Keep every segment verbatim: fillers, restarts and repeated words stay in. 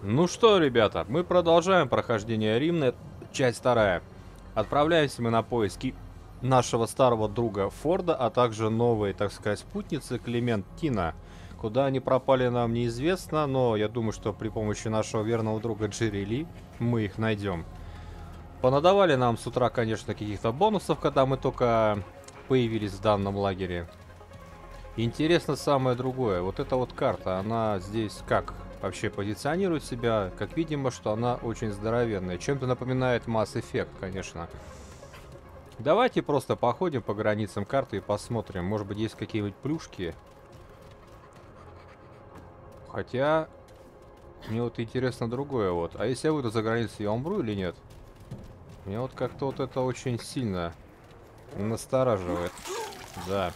Ну что, ребята, мы продолжаем прохождение Римны, часть вторая. Отправляемся мы на поиски нашего старого друга Форда, а также новой, так сказать, спутницы Клементина. Куда они пропали, нам неизвестно, но я думаю, что при помощи нашего верного друга Джерри Ли мы их найдем. Понадавали нам с утра, конечно, каких-то бонусов, когда мы только появились в данном лагере. Интересно самое другое. Вот эта вот карта, она здесь как вообще позиционирует себя? Как видимо, что она очень здоровенная. Чем-то напоминает Mass Effect, конечно. Давайте просто походим по границам карты и посмотрим. Может быть, есть какие-нибудь плюшки. Хотя, мне вот интересно другое вот. А если я выйду за границу, я умру или нет? Меня вот как-то вот это очень сильно настораживает. Да.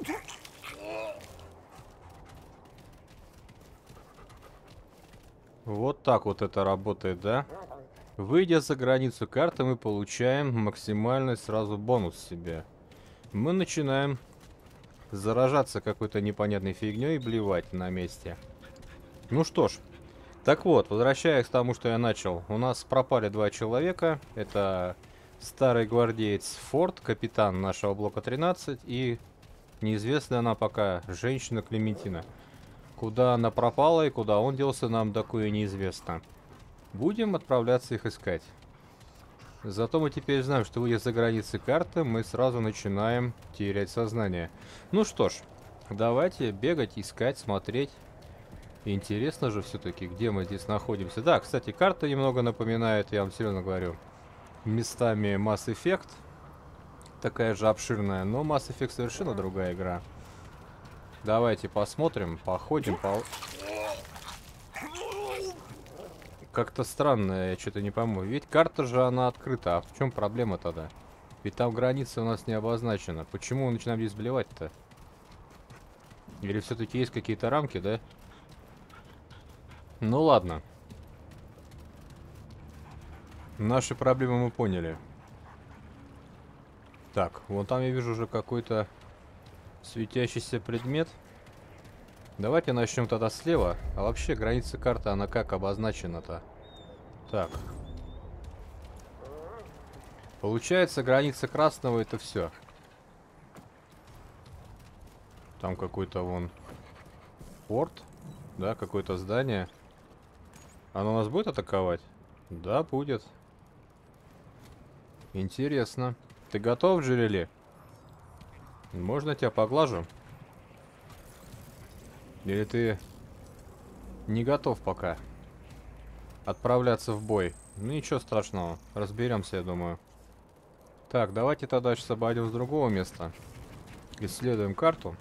Вот так вот это работает, да? Выйдя за границу карты, мы получаем максимальный сразу бонус себе. Мы начинаем заражаться какой-то непонятной фигней и блевать на месте. Ну что ж. Так вот, возвращаясь к тому, что я начал. У нас пропали два человека. Это старый гвардеец Форд, капитан нашего блока тринадцать, и неизвестная она пока женщина Клементина. Куда она пропала и куда он делся, нам такое неизвестно. Будем отправляться их искать. Зато мы теперь знаем, что выйдя за границы карты, мы сразу начинаем терять сознание. Ну что ж, давайте бегать, искать, смотреть. Интересно же все-таки, где мы здесь находимся. Да, кстати, карта немного напоминает, я вам серьезно говорю, местами Mass Effect. Такая же обширная, но Mass Effect совершенно другая игра. Давайте посмотрим, походим, по... Как-то странно, я что-то не пойму. Ведь карта же, она открыта, а в чем проблема тогда? Ведь там граница у нас не обозначена. Почему мы начинаем здесь блевать-то? Или все-таки есть какие-то рамки, да? Ну ладно. Наши проблемы мы поняли. Так, вон там я вижу уже какой-то светящийся предмет. Давайте начнем тогда слева. А вообще граница карты, она как обозначена-то? Так. Получается, граница красного это все. Там какой-то вон порт. Да, какое-то здание. Оно нас будет атаковать? Да, будет. Интересно. Ты готов, Джерри Ли? Можно я тебя поглажу? Или ты не готов пока отправляться в бой? Ну ничего страшного, разберемся, я думаю. Так, давайте тогда сейчас обойдем с другого места. Исследуем карту.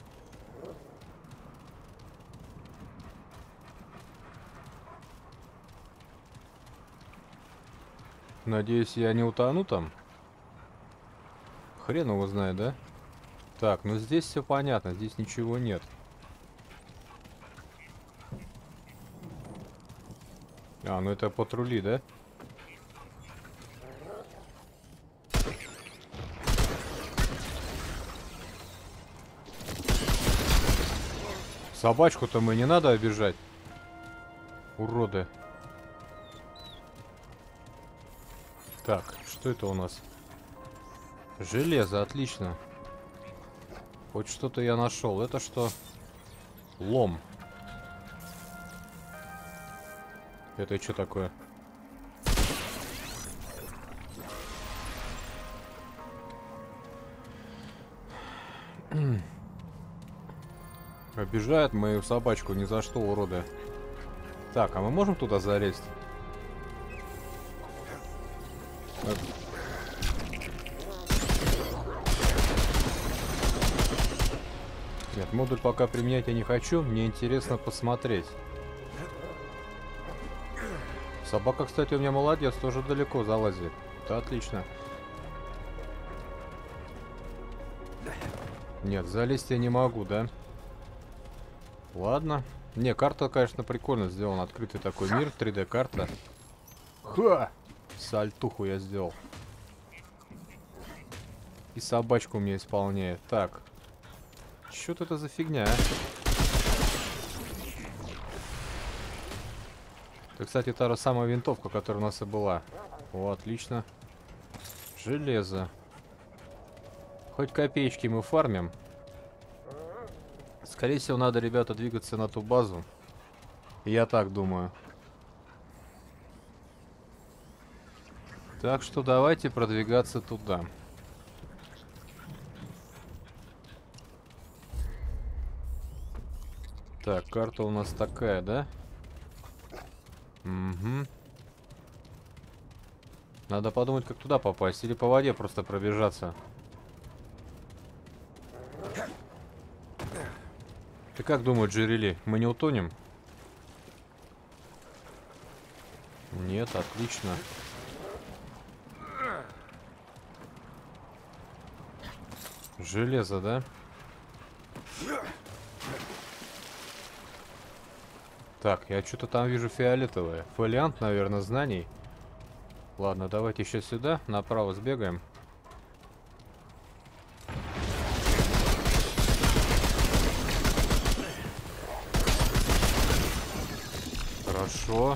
Надеюсь, я не утону там. Хрен его знает, да? Так, ну здесь все понятно, здесь ничего нет. А, ну это патрули, да? Собачку-то мы не надо обижать. Уроды. Так, что это у нас? Железо, отлично. Хоть что-то я нашел. Это что? Лом. Это что такое? Обижают мою собачку ни за что, уроды. Так, а мы можем туда залезть? Нет, модуль пока применять я не хочу. Мне интересно посмотреть. Собака, кстати, у меня молодец, тоже далеко залазит. Это отлично. Нет, залезть я не могу, да? Ладно. Не, карта, конечно, прикольно сделана. Открытый такой мир, три дэ карта. Ха! Сальтуху я сделал. И собачку мне исполняет. Так. Что-то это за фигня, а? Это, кстати, та же самая винтовка, которая у нас и была. О, отлично. Железо. Хоть копеечки мы фармим. Скорее всего, надо, ребята, двигаться на ту базу. Я так думаю. Так что давайте продвигаться туда. Так, карта у нас такая, да? Угу. Надо подумать, как туда попасть. Или по воде просто пробежаться. Ты как думаешь, Джерели, мы не утонем? Нет, отлично. Железо, да? Так, я что-то там вижу фиолетовое. Фолиант, наверное, знаний. Ладно, давайте еще сюда, направо сбегаем. Хорошо.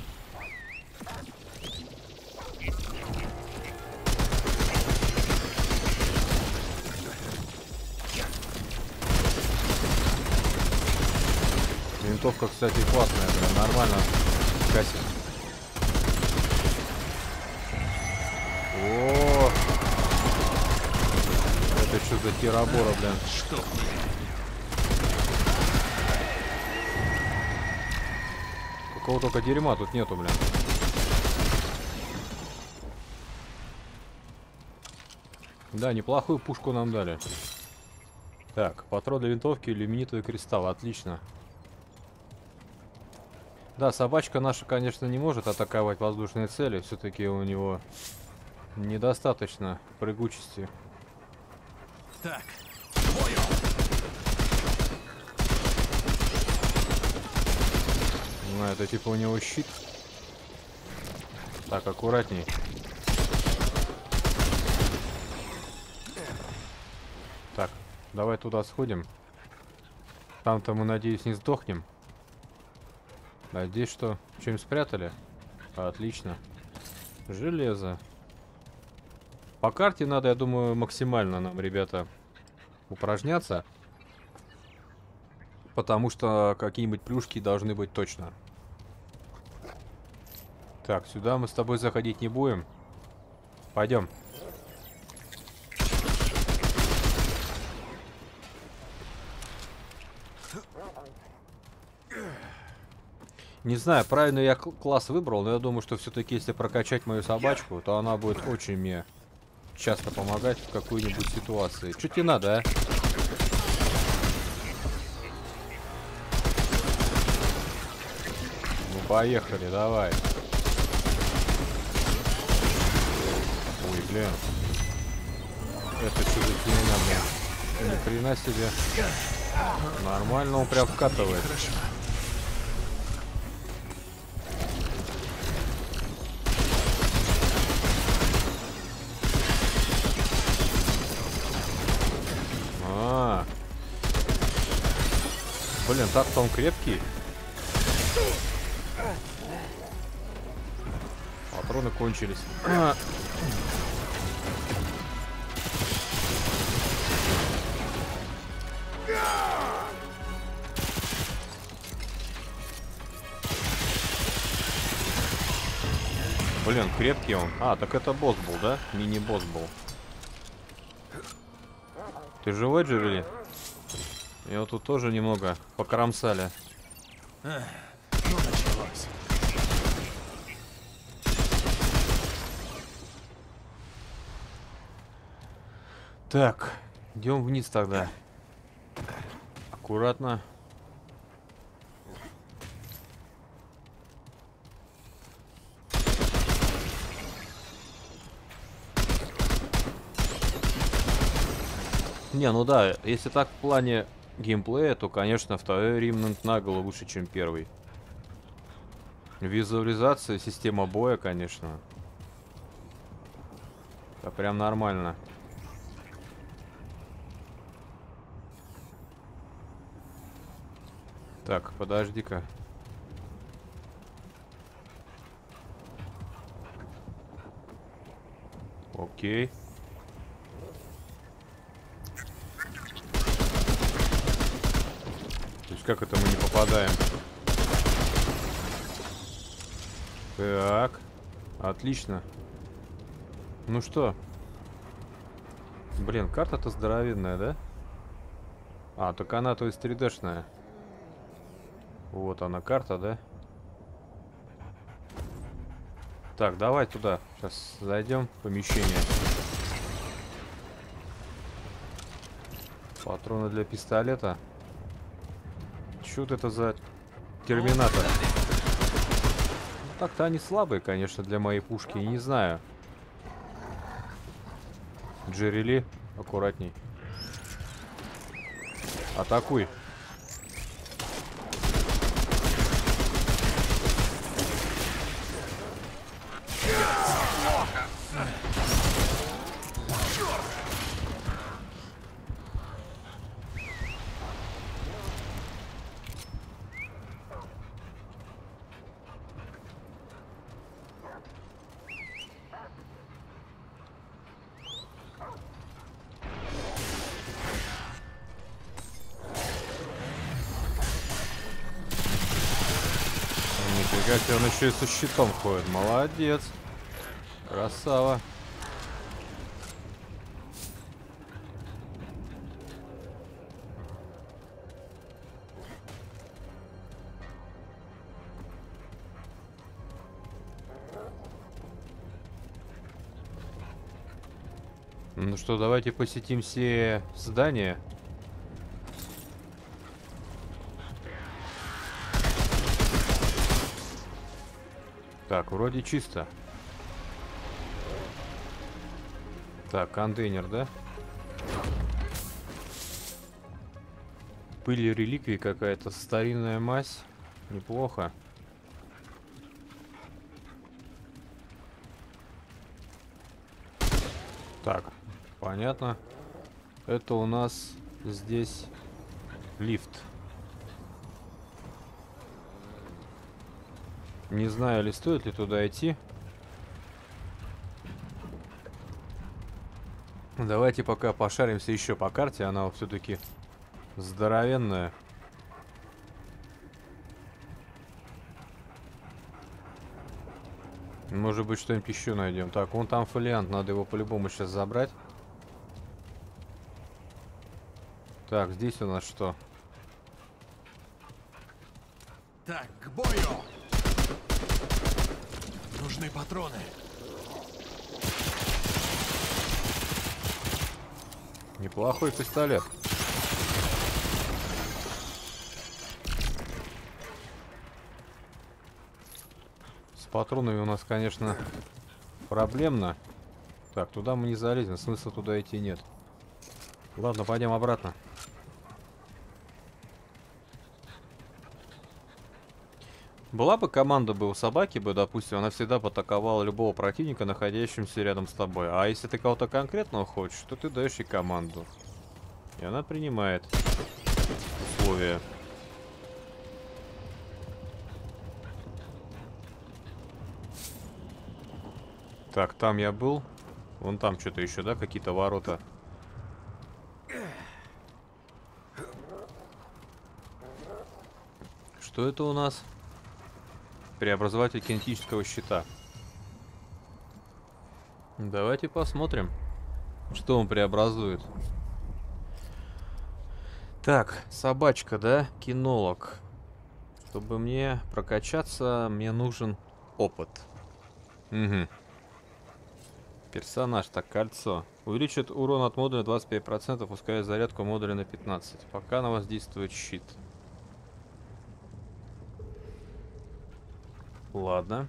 Винтовка, кстати, классная, прям нормально косит. О, это что за тирабора, блин? Что? Какого только дерьма тут нету, блин. Да, неплохую пушку нам дали. Так, патрон для винтовки, люминитовый кристалл, отлично. Да, собачка наша, конечно, не может атаковать воздушные цели. Все-таки у него недостаточно прыгучести. Так, понял. Ну, это типа у него щит. Так, аккуратней. Так, давай туда сходим. Там-то мы, надеюсь, не сдохнем. А здесь что? Что-нибудь спрятали? Отлично. Железо. По карте надо, я думаю, максимально нам, ребята, упражняться. Потому что какие-нибудь плюшки должны быть точно. Так, сюда мы с тобой заходить не будем. Пойдем. Не знаю, правильно я класс выбрал, но я думаю, что все-таки, если прокачать мою собачку, то она будет очень мне часто помогать в какой-нибудь ситуации. Что тебе надо, а? Ну, поехали, давай. Ой, блин. Это что за фигня, блин? Ни хрена себе. Нормально, он прям вкатывает. А, блин, так-то он крепкий. Патроны кончились. А. Блин, крепкий он. А, так это босс был, да? Мини-босс был. Ты живой, Джерели? Его тут тоже немного покромсали. Эх, ну, началось. Так, идем вниз тогда. Аккуратно. Не, ну да, если так в плане геймплея, то, конечно, второй Remnant на голову лучше, чем первый. Визуализация, система боя, конечно. Это прям нормально. Так, подожди-ка. Окей. То есть как это мы не попадаем? Так. Отлично. Ну что? Блин, карта-то здоровенная, да? А, так она, то есть три дэ-шная. Вот она, карта, да? Так, давай туда. Сейчас зайдем в помещение. Патроны для пистолета. Чё это за терминатор? Ну, так-то они слабые, конечно, для моей пушки. Не знаю. Джерри Ли, аккуратней. Атакуй. Нифига себе, он еще и со щитом ходит. Молодец. Красава. Ну что, давайте посетим все здания. Так, вроде чисто. Так, контейнер, да? Пыль и реликвии какая-то, старинная мазь. Неплохо. Так, понятно. Это у нас здесь лифт. Не знаю, ли стоит ли туда идти. Давайте пока пошаримся еще по карте. Она все-таки здоровенная. Может быть, что-нибудь еще найдем. Так, вон там фолиант. Надо его по-любому сейчас забрать. Так, здесь у нас что? Так, к бою! Нужны патроны. Неплохой пистолет. С патронами у нас, конечно, проблемно. Так, туда мы не залезем. Смысла туда идти нет. Ладно, пойдем обратно. Была бы команда бы у собаки бы, допустим, она всегда бы атаковала любого противника, находящегося рядом с тобой. А если ты кого-то конкретного хочешь, то ты даешь ей команду. И она принимает условия. Так, там я был. Вон там что-то еще, да, какие-то ворота. Что это у нас? Преобразователь кинетического щита. Давайте посмотрим, что он преобразует. Так, собачка, да? Кинолог. Чтобы мне прокачаться, мне нужен опыт. Угу. Персонаж, так, кольцо. Увеличит урон от модуля двадцать пять процентов, ускоряет зарядку модуля на пятнадцать. Пока на вас действует щит. Ладно.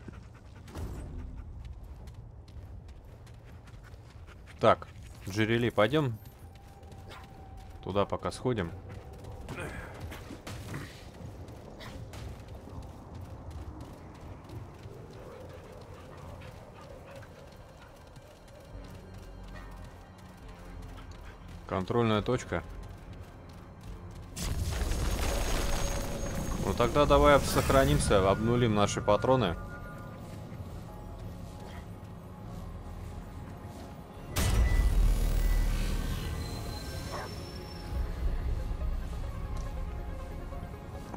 Так, Джерри Ли, пойдем туда пока сходим. Контрольная точка. Ну тогда давай сохранимся, обнулим наши патроны.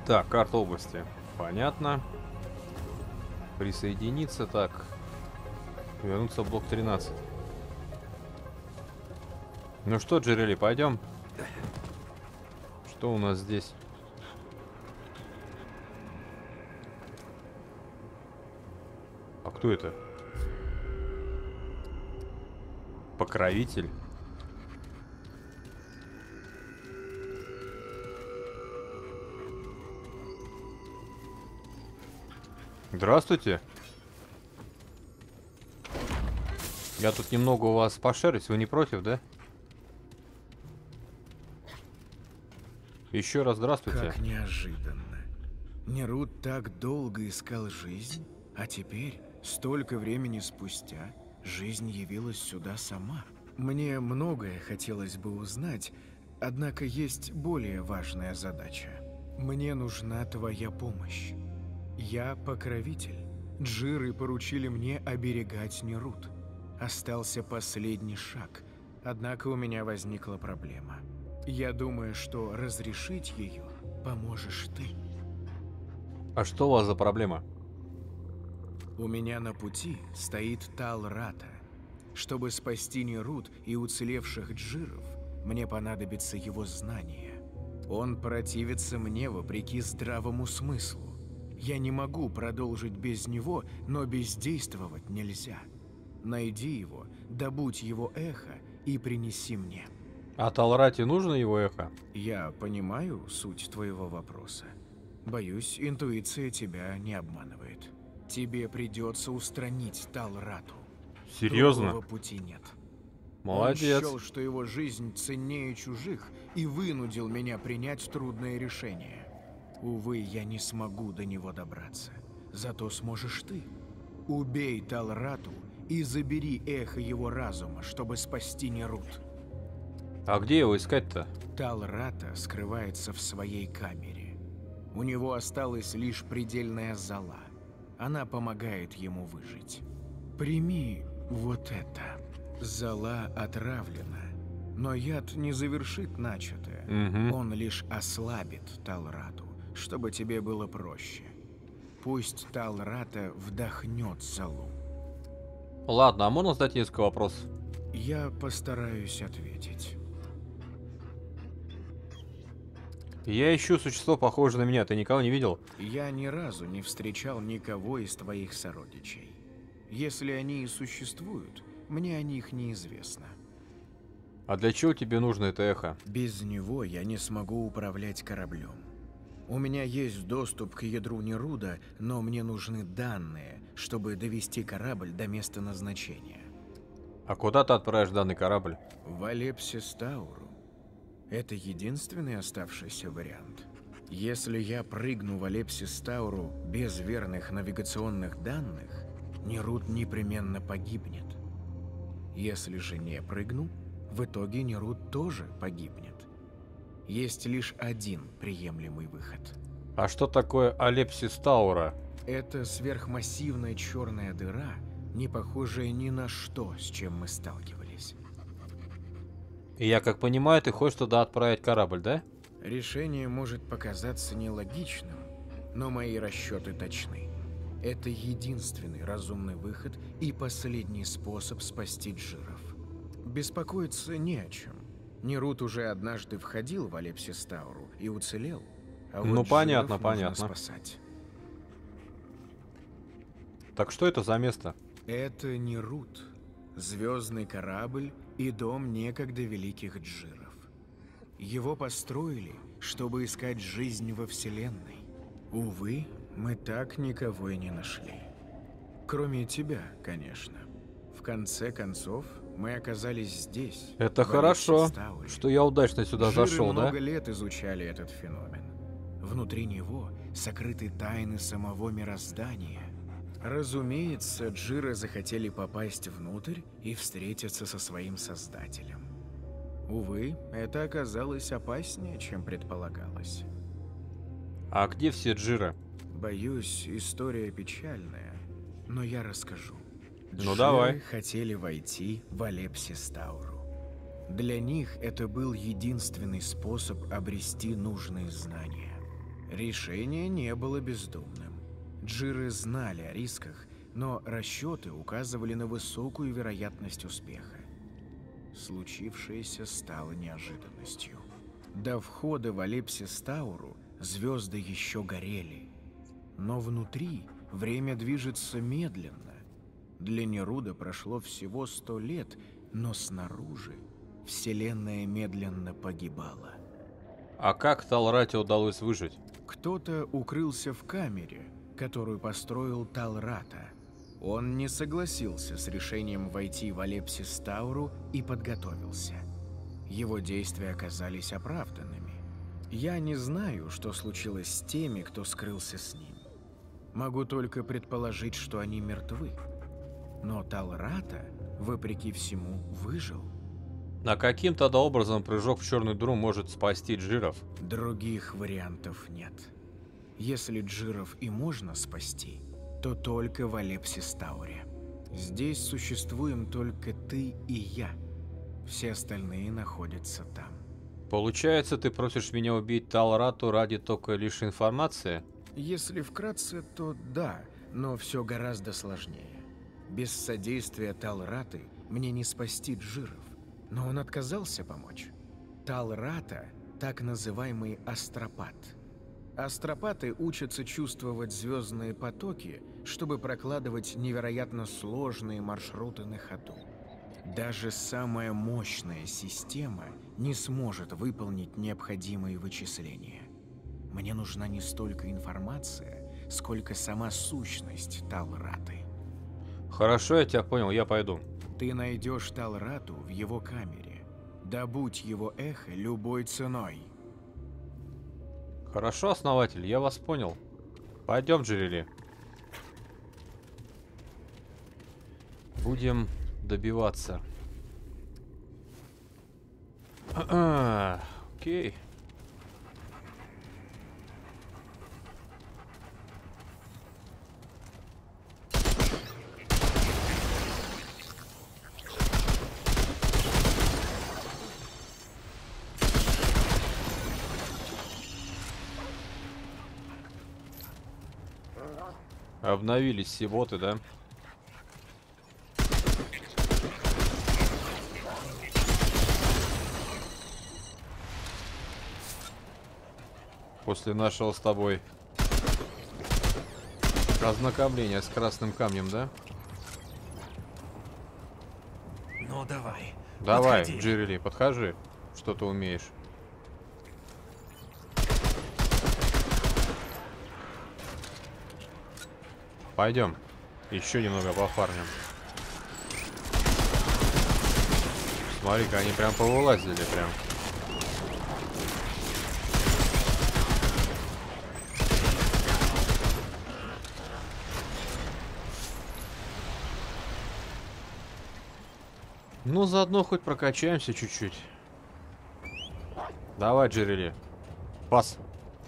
Так, карта области. Понятно. Присоединиться, так. Вернуться в блок тринадцать. Ну что, Джерели, пойдем. Что у нас здесь? А кто это? Покровитель? Здравствуйте. Я тут немного у вас пошарюсь, вы не против, да? Еще раз здравствуйте. Как неожиданно. Нерут так долго искал жизнь, а теперь, столько времени спустя, жизнь явилась сюда сама. Мне многое хотелось бы узнать, однако есть более важная задача. Мне нужна твоя помощь. Я покровитель. Джиры поручили мне оберегать Нерут. Остался последний шаг, однако у меня возникла проблема. Я думаю, что разрешить ее поможешь ты. А что у вас за проблема? У меня на пути стоит Талрата. Чтобы спасти Нерут и уцелевших джиров, мне понадобится его знание. Он противится мне вопреки здравому смыслу. Я не могу продолжить без него, но бездействовать нельзя. Найди его, добудь его эхо и принеси мне. А Талрате нужно его эхо? Я понимаю суть твоего вопроса. Боюсь, интуиция тебя не обманывает. Тебе придется устранить Талрату. Серьезно? Другого пути нет. Молодец. Он счел, что его жизнь ценнее чужих, и вынудил меня принять трудное решение. Увы, я не смогу до него добраться. Зато сможешь ты. Убей Талрату и забери эхо его разума, чтобы спасти Нерут. А где его искать-то? Талрата скрывается в своей камере. У него осталась лишь предельная зола. Она помогает ему выжить. Прими вот это. Зола отравлена, но яд не завершит начатое. Угу. Он лишь ослабит Талрату, чтобы тебе было проще. Пусть Талрата вдохнет золу. Ладно, а можно задать несколько вопросов? Я постараюсь ответить. Я ищу существо, похожее на меня. Ты никого не видел? Я ни разу не встречал никого из твоих сородичей. Если они и существуют, мне о них неизвестно. А для чего тебе нужно это эхо? Без него я не смогу управлять кораблем. У меня есть доступ к ядру Неруда, но мне нужны данные, чтобы довести корабль до места назначения. А куда ты отправишь данный корабль? В Алепсис-Тауру. Это единственный оставшийся вариант. Если я прыгну в Алепсис-Тауру без верных навигационных данных, Нерут непременно погибнет. Если же не прыгну, в итоге Нерут тоже погибнет. Есть лишь один приемлемый выход. А что такое Алепсис Таура? Это сверхмассивная черная дыра, не похожая ни на что, с чем мы сталкивались. И я как понимаю, ты хочешь туда отправить корабль, да? Решение может показаться нелогичным, но мои расчеты точны. Это единственный разумный выход и последний способ спасти джиров. Беспокоиться не о чем. Нерут уже однажды входил в Алепсис-Тауру и уцелел. А вот Ну понятно, джиров нужно понятно. спасать. Так что это за место? Это Нерут. Звездный корабль и дом некогда великих джиров. Его построили, чтобы искать жизнь во Вселенной. Увы, мы так никого и не нашли. Кроме тебя, конечно. В конце концов, мы оказались здесь. Это в хорошо, Алепсис-Тауре. что я удачно сюда Джиры зашел, да? много лет изучали этот феномен. Внутри него сокрыты тайны самого мироздания. Разумеется, джиры захотели попасть внутрь и встретиться со своим создателем. Увы, это оказалось опаснее, чем предполагалось. А где все джиры? Боюсь, история печальная, но я расскажу. Ну, Джиры давай. хотели войти в Алепсис-Тауру. Для них это был единственный способ обрести нужные знания. Решение не было бездумным. Джиры знали о рисках, но расчеты указывали на высокую вероятность успеха. Случившееся стало неожиданностью. До входа в Алепсис-Тауру звезды еще горели. Но внутри время движется медленно. Для Неруда прошло всего сто лет, но снаружи Вселенная медленно погибала. А как Талрате удалось выжить? Кто-то укрылся в камере, которую построил Талрата. Он не согласился с решением войти в Алепсис-Тауру и подготовился. Его действия оказались оправданными. Я не знаю, что случилось с теми, кто скрылся с ним. Могу только предположить, что они мертвы. Но Талрата, вопреки всему, выжил. А каким тогда образом прыжок в черную дыру может спасти Джиров? Других вариантов нет. Если Джиров и можно спасти, то только в Алепсис-Тауре. Здесь существуем только ты и я. Все остальные находятся там. Получается, ты просишь меня убить Талрату ради только лишь информации? Если вкратце, то да, но все гораздо сложнее. Без содействия Талраты мне не спасти Джиров, но он отказался помочь. Талрата – так называемый астропат. Астропаты учатся чувствовать звездные потоки, чтобы прокладывать невероятно сложные маршруты на ходу. Даже самая мощная система не сможет выполнить необходимые вычисления. Мне нужна не столько информация, сколько сама сущность Талраты. Хорошо, я тебя понял, я пойду. Ты найдешь Талрату в его камере. Добудь его эхо любой ценой. Хорошо, основатель, я вас понял. Пойдем, Джерили. Будем добиваться. А-а, окей. Обновились все боты, да? После нашего с тобой ознакомления с красным камнем, да? Ну давай. Давай, подходи. Джерили, подхожи. Что ты умеешь? Пойдем. Еще немного пофармим. Смотри-ка, они прям повылазили прям. Ну, заодно хоть прокачаемся чуть-чуть. Давай, Джерили. Пас.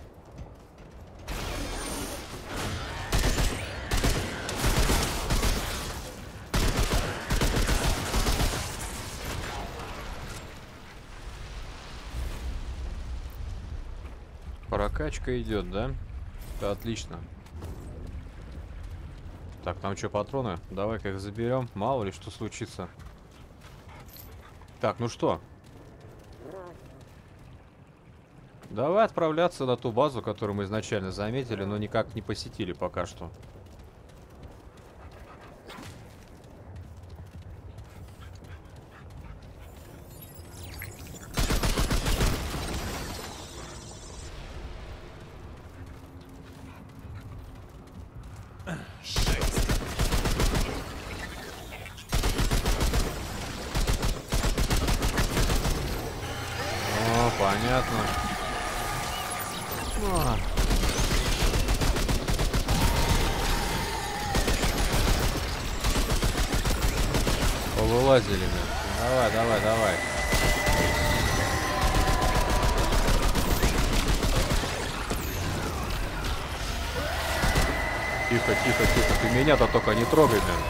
Прокачка идет, да? Да, отлично. Так, там что, патроны? Давай-ка их заберем. Мало ли что случится. Так, ну что? Давай отправляться на ту базу, которую мы изначально заметили, но никак не посетили пока что. Понятно. А. Повылазили мы. Давай, давай, давай. Тихо, тихо, тихо. Ты меня-то только не трогай, блин.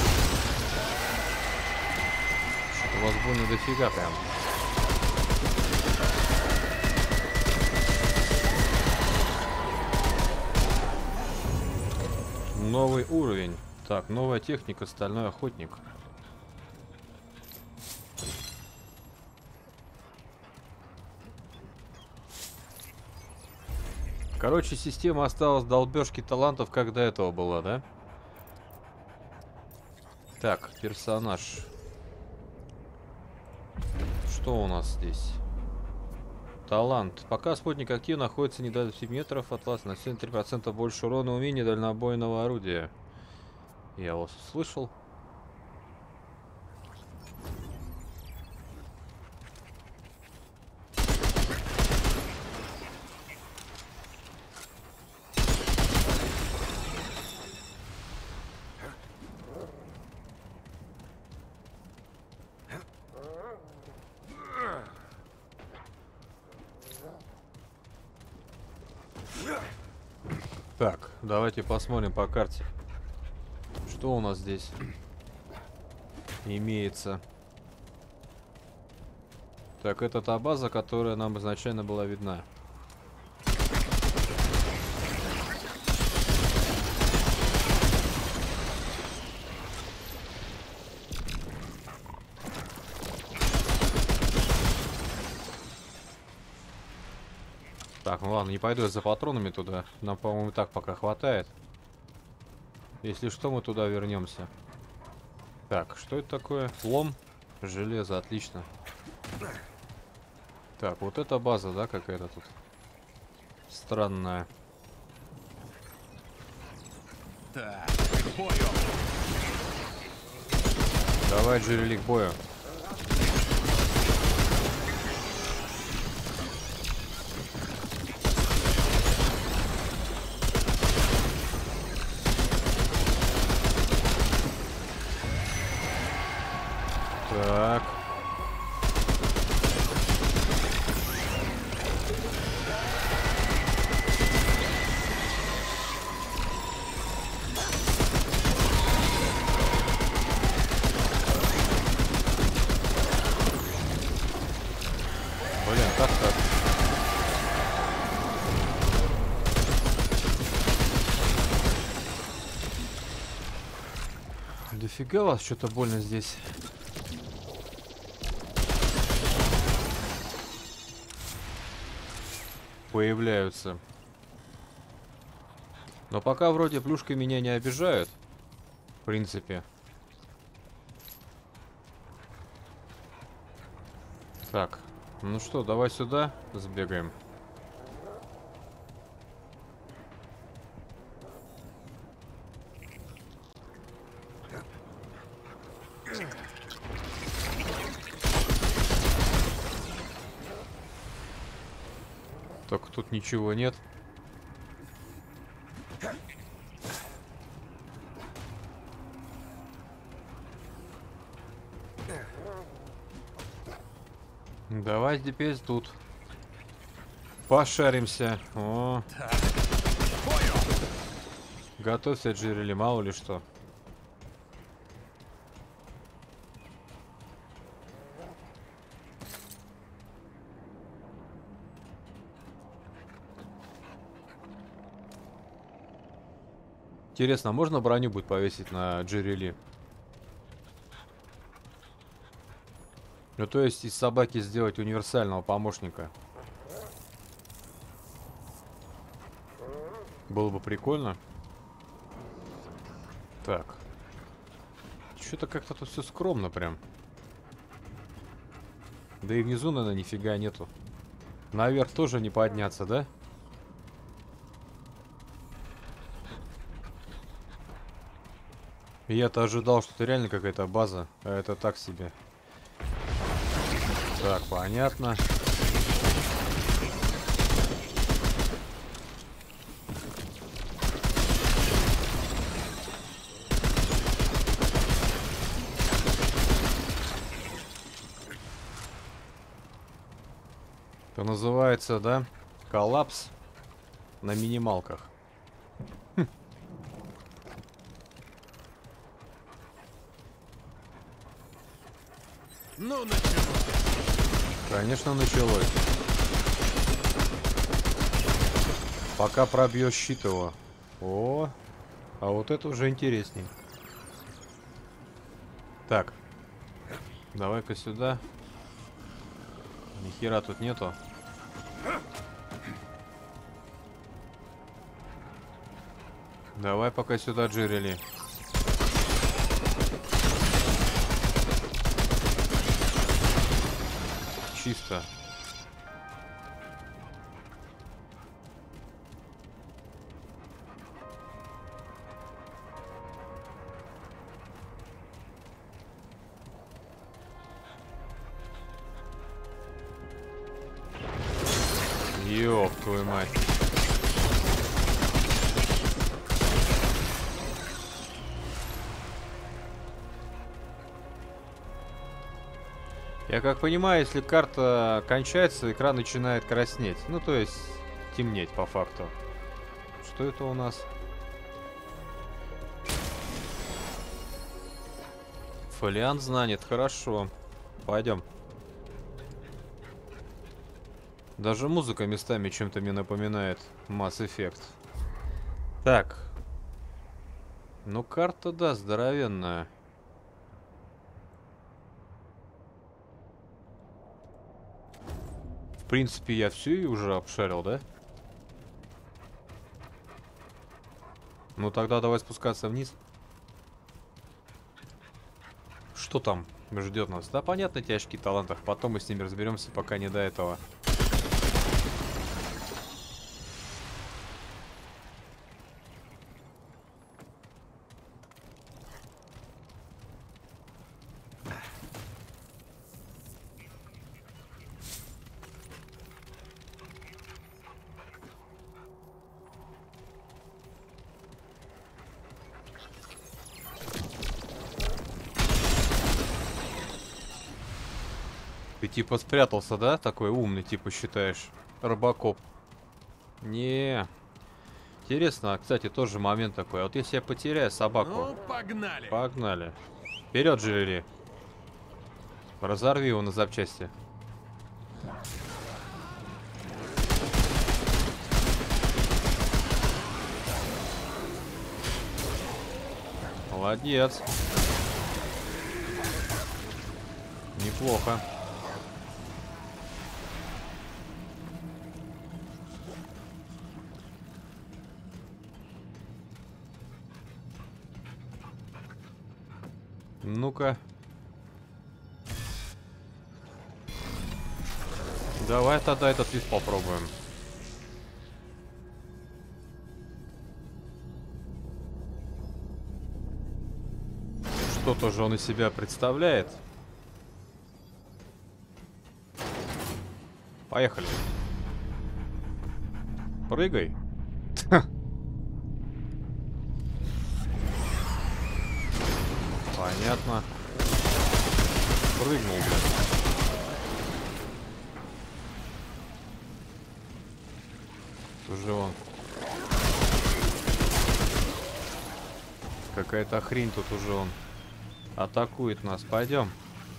У вас больно дофига прям. Новый уровень. Так, новая техника, стальной охотник. Короче, система осталась долбежки талантов, как до этого была, да? Так, персонаж. Что у нас здесь? Талант. Пока спутник активно находится не до пяти метров от вас, на семьдесят три процента больше урона умения дальнобойного орудия. Я вас услышал. Так, давайте посмотрим по карте. Что у нас здесь имеется? Так, это та база, которая нам изначально была видна. Так, ну ладно, не пойду я за патронами туда. Нам, по-моему, и так пока хватает. Если что, мы туда вернемся. Так, что это такое? Лом? Железо, отлично. Так, вот эта база, да, какая-то тут? Странная. Так, к бою. Давай, Джерели, к бою. Так. Блин, как так? Дофига вас что-то больно здесь. Появляются. Но пока вроде плюшкой меня не обижают. В принципе. Так. Ну что, давай сюда сбегаем. Только тут ничего нет. Давай теперь тут пошаримся. О. Готовься, Джерели, мало ли что. Интересно, можно броню будет повесить на Джерели? Ну, то есть из собаки сделать универсального помощника. Было бы прикольно. Так. Что-то как-то тут все скромно прям. Да и внизу, наверное, нифига нету. Наверх тоже не подняться, да? Я-то ожидал, что это реально какая-то база, а это так себе. Так, понятно. Это называется, да, коллапс на минималках. Ну, началось. Конечно, началось. Пока пробьешь щит его. О, А вот это уже интересней. Так. Давай-ка сюда. Ни хера тут нету. Давай пока сюда, Джерри. Чисто. Ёб твою мать. Я как понимаю, если карта кончается, экран начинает краснеть. Ну, то есть, темнеть по факту. Что это у нас? Фолиант знанит. Хорошо. Пойдем. Даже музыка местами чем-то мне напоминает Mass Effect. Так. Ну, карта, да, здоровенная. В принципе, я всю ее уже обшарил, да? Ну, тогда давай спускаться вниз. Что там ждет нас? Да, понятно, эти очки талантов. Потом мы с ними разберемся, пока не до этого. Ты типа спрятался, да? Такой умный, типа, считаешь? Робокоп. Не. Интересно, кстати, тоже момент такой. А вот если я потеряю собаку... Ну, погнали. Погнали. Вперед, Джерри. Разорви его на запчасти. Молодец. Неплохо. Ну-ка. Давай тогда этот лист попробуем. Что-то же он из себя представляет. Поехали. Прыгай. Понятно. Прыгнул, блядь. Уже он. Какая-то хрень тут уже он. Атакует нас. Пойдем.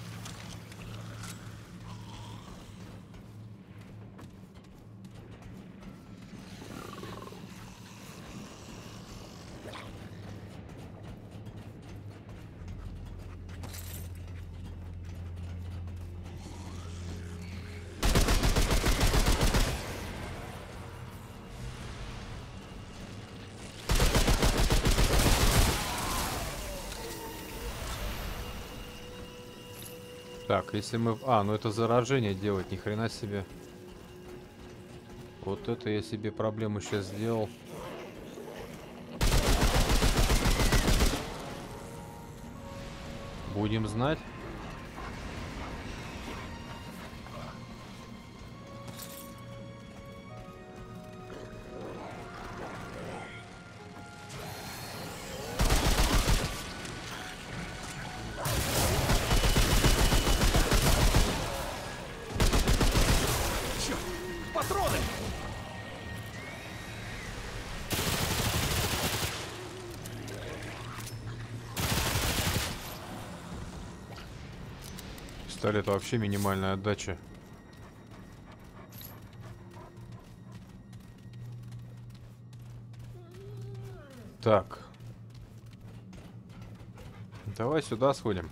Так, если мы... А, ну это заражение делать, ни хрена себе. Вот это я себе проблему сейчас сделал. Будем знать. Пистолет вообще минимальная отдача. Так, Давай сюда сходим.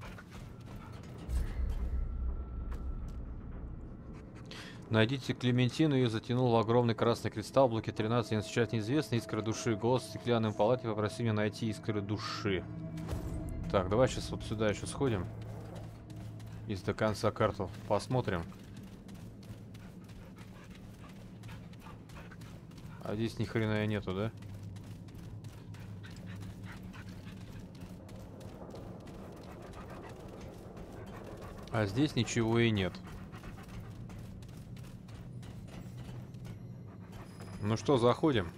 Найдите Клементину, ее затянул в огромный красный кристалл, блоке тринадцать, она сейчас неизвестна, искра души, голос в стеклянной палате, попроси меня найти искры души. Так, давай сейчас вот сюда еще сходим. И до конца карту посмотрим. А здесь ни хрена и нету, да? А здесь ничего и нет. Ну что, заходим.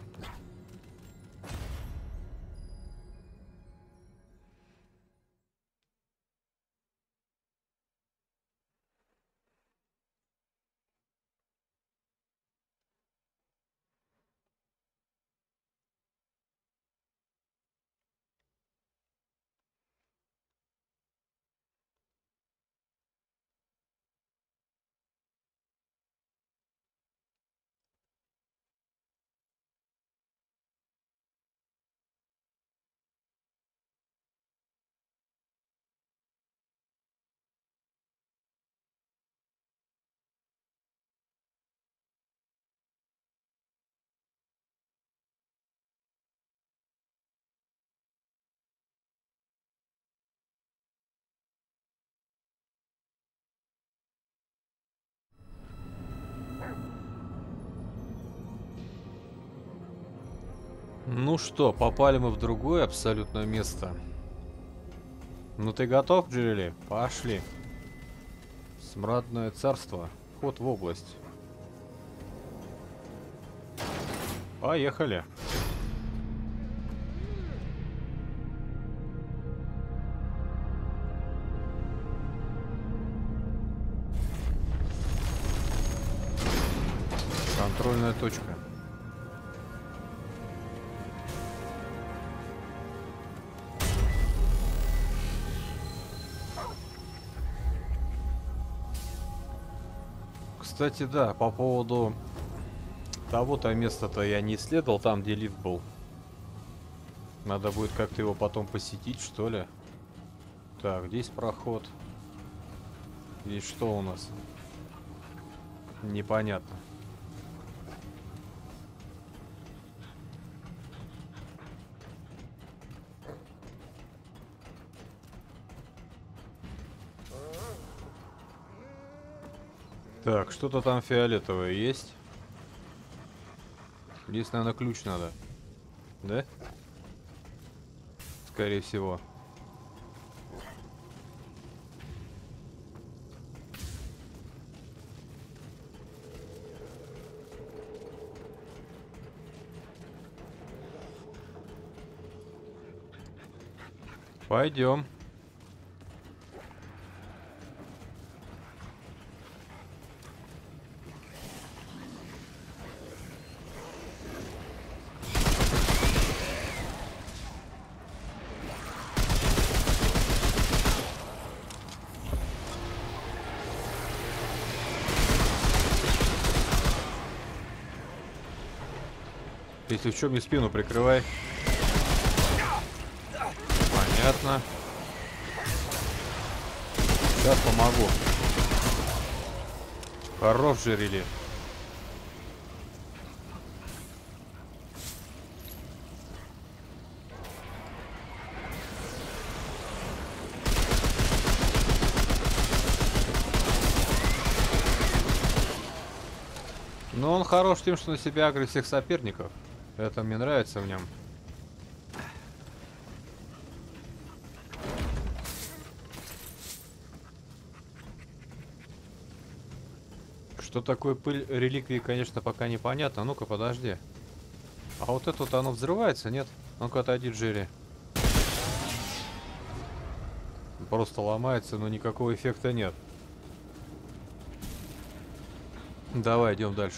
Ну что, попали мы в другое абсолютно место. Ну ты готов, Джерри? Пошли. Смрадное царство. Вход в область. Поехали. Контрольная точка. Кстати, да, по поводу того-то места-то я не исследовал, там, где лифт был. Надо будет как-то его потом посетить, что ли. Так, здесь проход. Здесь что у нас? Непонятно. Так, что-то там фиолетовое есть. Здесь, наверное, ключ надо. Да? Скорее всего. Пойдем. Если в чем, мне спину прикрывай. Понятно. Сейчас помогу. Хорош, Джерри. Но он хорош тем, что на себя агрит всех соперников. Это мне нравится в нем. Что такое пыль реликвии, конечно, пока непонятно. Ну-ка, подожди. А вот это вот оно взрывается, нет? Ну-ка, отойди, Джерри. Просто ломается, но никакого эффекта нет. Давай, идем дальше.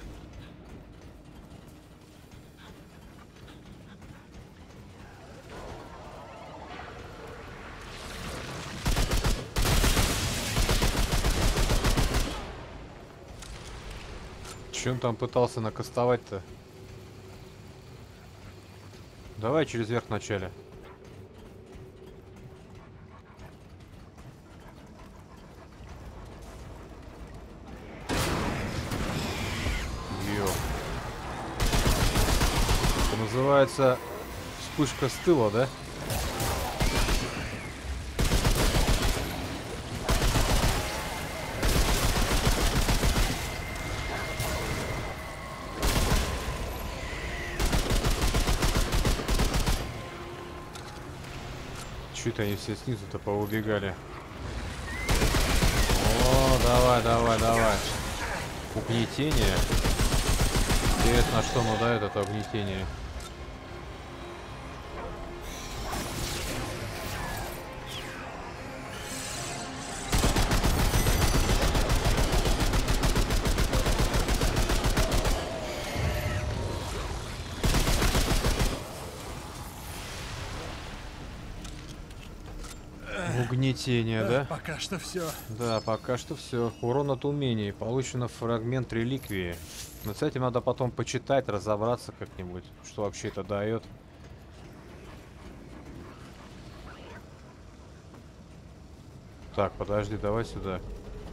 Че он там пытался накастовать-то? Давай через верх вначале. называется вспышка с тыла, да? Чуть-то они все снизу-то поубегали. О, давай, давай, давай. Угнетение. Интересно, что оно дает, это угнетение. Угнетение, да? Пока что все. Да, пока что все. Урон от умений. Получено фрагмент реликвии. Но с этим надо потом почитать, разобраться как-нибудь, что вообще это дает. Так, подожди, давай сюда.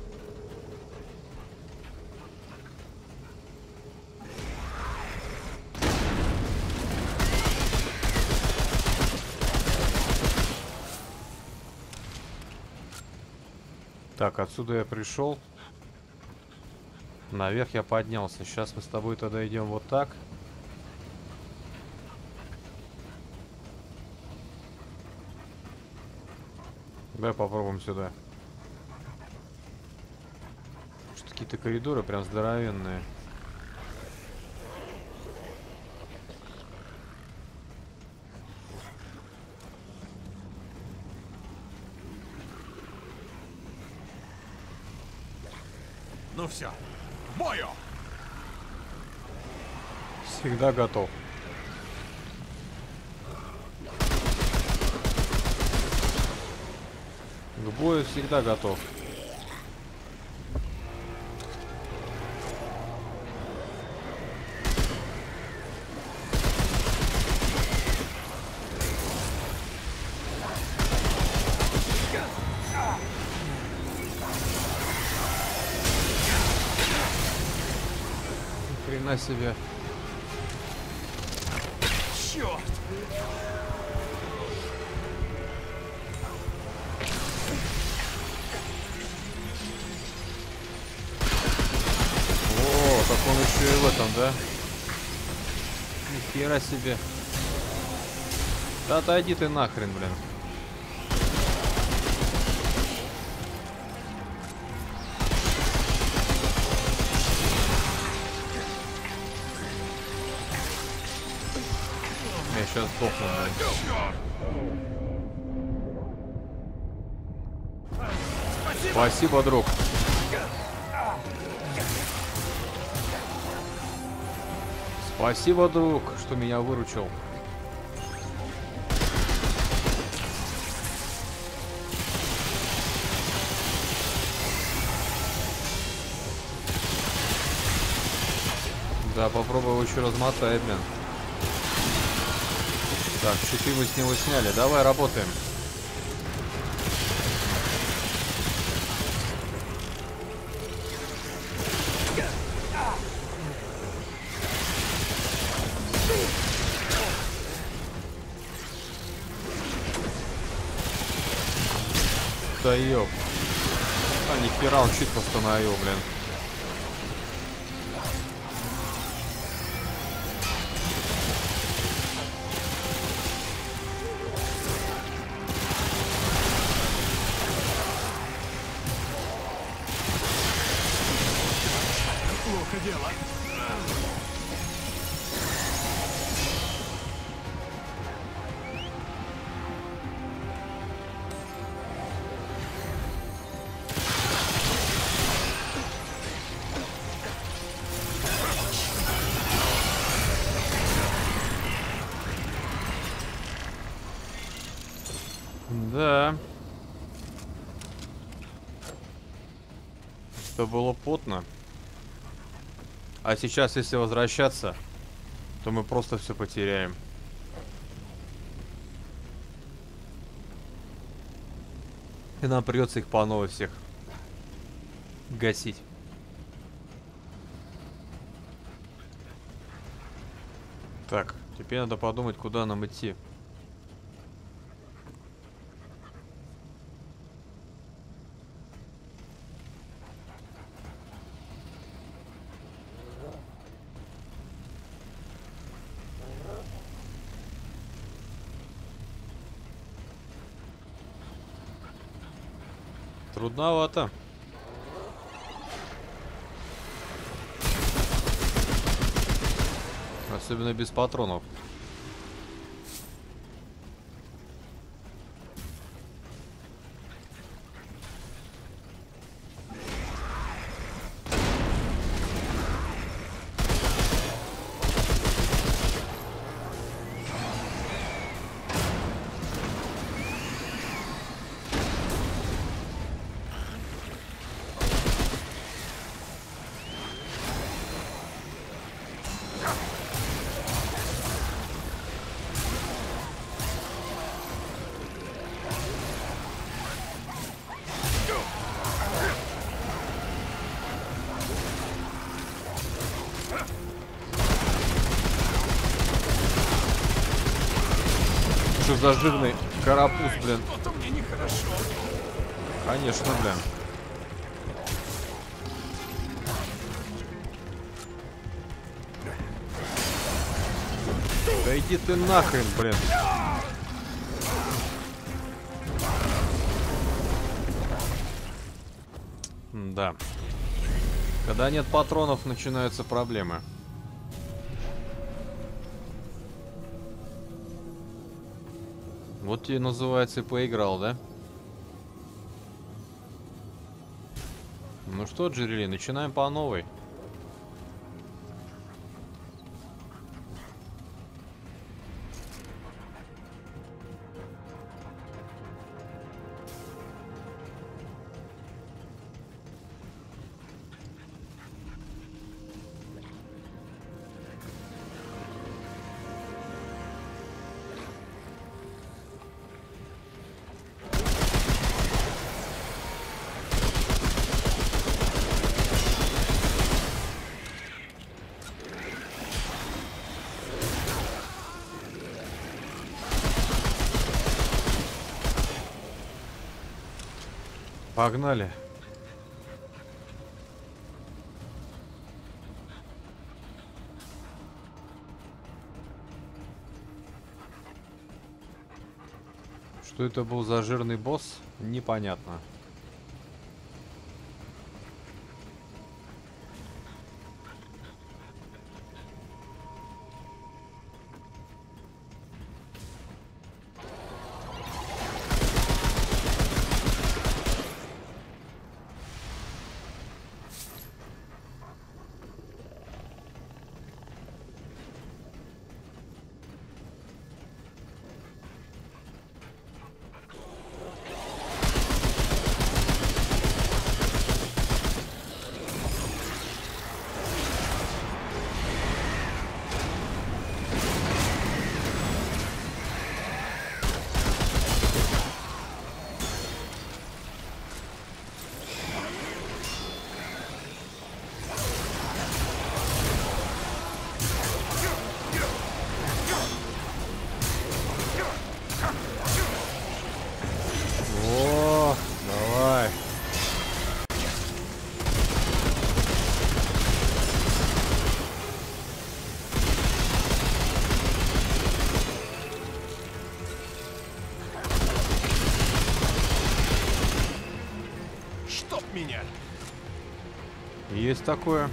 Так, отсюда я пришел. Наверх я поднялся. Сейчас мы с тобой тогда идем вот так. Давай попробуем сюда. Что какие-то коридоры прям здоровенные. Ну все, к бою! Всегда готов. К бою всегда готов. Ни хрена себе. Черт! О, так он еще и в этом, да? Ни хера себе. Да отойди ты нахрен, блин. Я сейчас сдохну, блин. Спасибо, друг. Спасибо, друг, что меня выручил. Да, попробуй его еще размотать, блин. Так, щиты мы с него сняли. Давай, работаем. Да ёп. А, нихера, он щит восстановил, блин. Плохо дело. Да. Это было потно. А сейчас, если возвращаться, то мы просто все потеряем. И нам придется их по новой всех гасить. Так, Теперь надо подумать, куда нам идти. Трудновато. Особенно без патронов. Что за жирный карапуз, блин? Что-то мне нехорошо. Конечно, блин. Да иди ты нахрен, блин. Да. Когда нет патронов, начинаются проблемы. Вот тебе называется и поиграл, да? Ну что, Джерри, начинаем по новой. Погнали. Что это был за жирный босс? Непонятно. О, давай. Чтоб меня. Есть такое.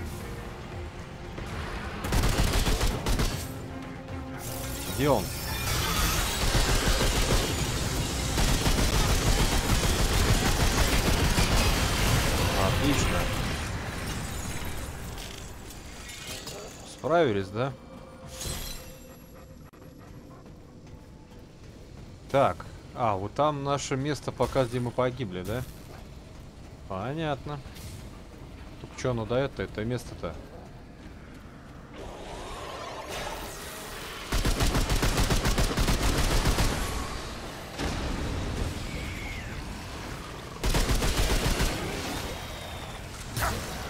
Где он? Отлично. Справились, да? Так. А, вот там наше место, пока где мы погибли, да? Понятно. Только что оно дает-то, это место-то?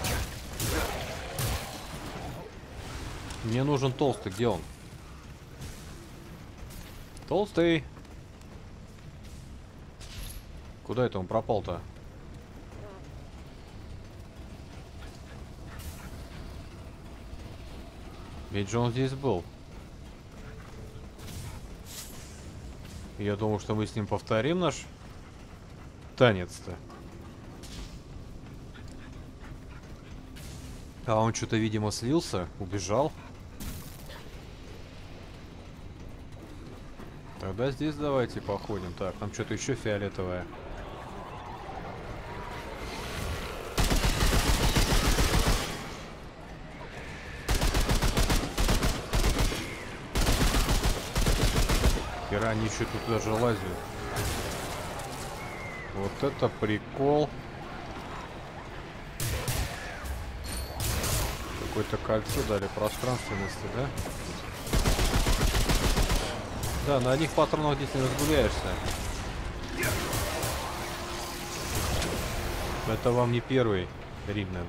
Мне нужен толстый, где он? Толстый. Куда это он пропал-то? Ведь же он здесь был. Я думал, что мы с ним повторим наш танец-то. А он что-то, видимо, слился, убежал. Тогда здесь давайте походим. Так, там что-то еще фиолетовое. Хера, они еще тут даже лазят. Вот это прикол. Какое-то кольцо дали пространственности, да? Да, на одних патронах здесь не разгуляешься. Это вам не первый Римнант.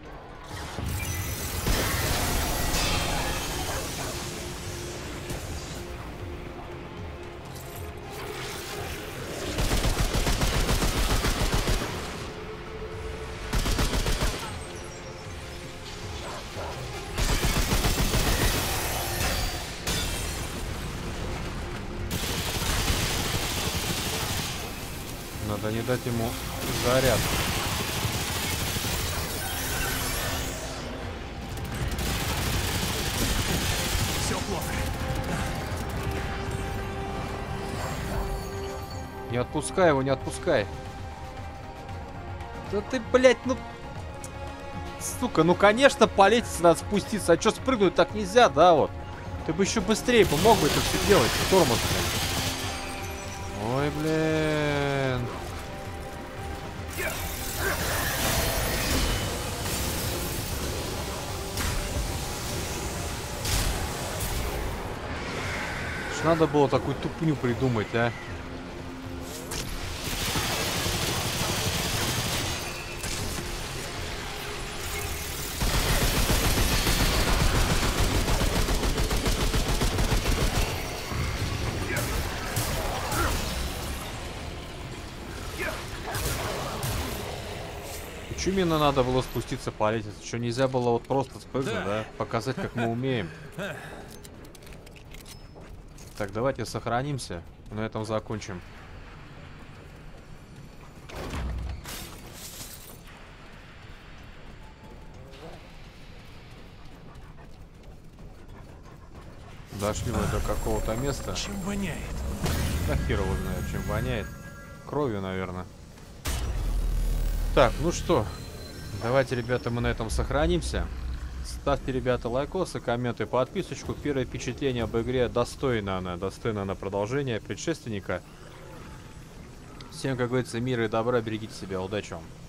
Надо не дать ему заряд. Все плохо. Не отпускай его, не отпускай. Да ты, блядь, ну... Сука, ну конечно по лестнице надо спуститься. А что, спрыгнуть так нельзя, да, вот? Ты бы еще быстрее помог бы это все делать. Тормоз, блин. Ой, блин. Ж надо было такую тупню придумать, а? Почему именно надо было спуститься по лестнице? Что, нельзя было вот просто спрыгнуть, да? да? Показать, как мы умеем. Так, давайте сохранимся. На этом закончим. Дошли мы до какого-то места. Чем воняет? Да хер его знает, чем воняет. Кровью, наверное. Так, ну что, давайте, ребята, мы на этом сохранимся. Ставьте, ребята, лайкосы, комменты, подписочку. Первое впечатление об игре достойно она, достойно на продолжение предшественника. Всем, как говорится, мира и добра, берегите себя, удачи вам.